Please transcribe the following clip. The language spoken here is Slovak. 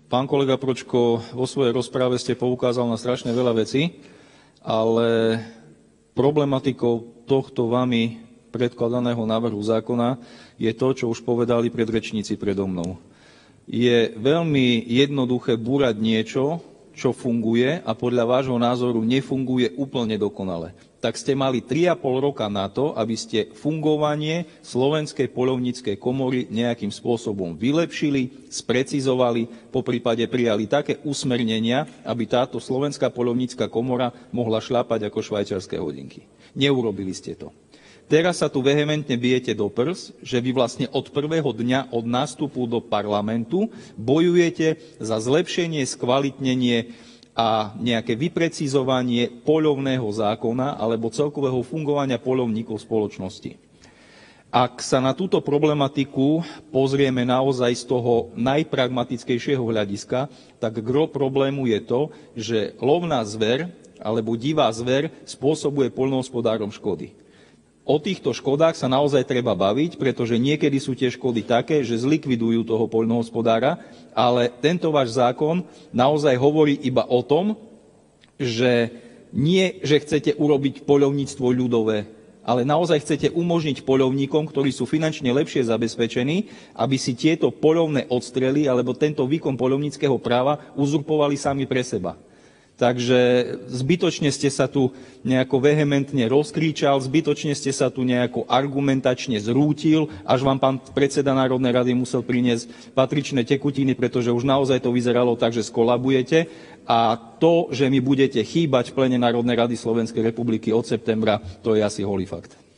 Pán kolega Pročko, vo svojej rozprave ste poukázal na strašne veľa vecí, ale problematikou tohto vami predkladaného návrhu zákona je to, čo už povedali predrečníci predo mnou. Je veľmi jednoduché búrať niečo, čo funguje a podľa vášho názoru nefunguje úplne dokonale. Tak ste mali 3,5 roka na to, aby ste fungovanie Slovenskej poľovníckej komory nejakým spôsobom vylepšili, sprecizovali, poprípade prijali také usmernenia, aby táto Slovenská poľovnícka komora mohla šľapať ako švajčiarske hodinky. Neurobili ste to. Teraz sa tu vehementne bijete do prs, že vy vlastne od prvého dňa od nástupu do parlamentu bojujete za zlepšenie, skvalitnenie a nejaké vyprecizovanie poľovného zákona alebo celkového fungovania poľovníkov spoločnosti. Ak sa na túto problematiku pozrieme naozaj z toho najpragmatickejšieho hľadiska, tak gro problému je to, že lovná zver alebo divá zver spôsobuje poľnohospodárom škody. O týchto škodách sa naozaj treba baviť, pretože niekedy sú tie škody také, že zlikvidujú toho poľnohospodára, ale tento váš zákon naozaj hovorí iba o tom, že nie, že chcete urobiť poľovníctvo ľudové, ale naozaj chcete umožniť poľovníkom, ktorí sú finančne lepšie zabezpečení, aby si tieto poľovné odstrely alebo tento výkon poľovníckeho práva uzurpovali sami pre seba. Takže zbytočne ste sa tu nejako vehementne rozkričal, zbytočne ste sa tu nejako argumentačne zrútil, až vám pán predseda Národnej rady musel priniesť patričné tekutiny, pretože už naozaj to vyzeralo tak, že skolabujete. A to, že mi budete chýbať v plene Národnej rady Slovenskej republiky od septembra, to je asi holý fakt.